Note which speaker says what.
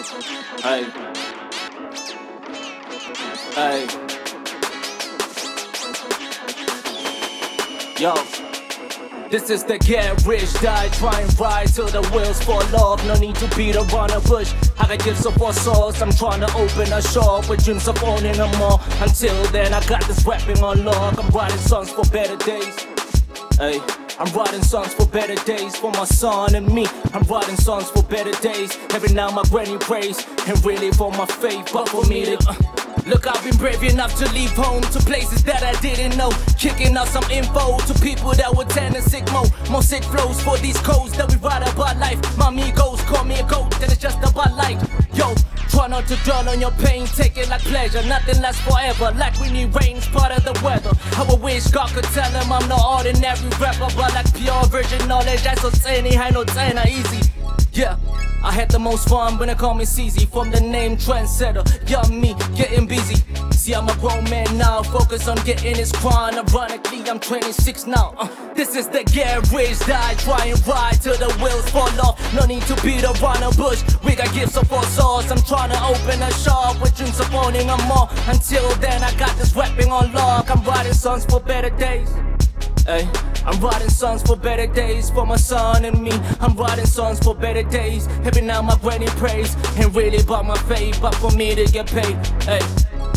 Speaker 1: Hey. Hey. Yo. This is the get rich, die, try and ride till the wheels fall off. No need to beat around a bush. I got gifts of all sorts. I'm trying to open a shop with dreams of owning a mall. Until then, I got this rapping on lock. I'm writing songs for better days. Hey, I'm writing songs for better days for my son and me. I'm writing songs for better days. Every now my granny prays, and really for my faith, but for me to look, I've been brave enough to leave home to places that I didn't know. Kicking out some info to people that were tending sick mode. More sick flows for these codes that we write about life. My amigos call me a goat, then it's just about life. Yo, try not to dwell on your pain, take it like pleasure. Nothing lasts forever, like we need rain, it's part of the weather. How I wish God could tell him I'm no ordinary rapper, but like pure virgin knowledge, I so tiny, I know tiny, easy. Yeah, I had the most fun when they call me CZ. From the name trendsetter, young me, getting busy. See, I'm a grown man now, focus on getting this crown. Ironically, I'm 26 now. This is the get rich, die, try and ride till the wheels fall off. No need to beat around a bush, we got gifts of all sorts. I'm trying to open a shop with dreams of owning a mall. Until then, I got this rapping on lock. I'm writing songs for better days. Hey, I'm writing songs for better days for my son and me. I'm writing songs for better days. Every now my granny prays, and really about my faith, but for me to get paid. Hey.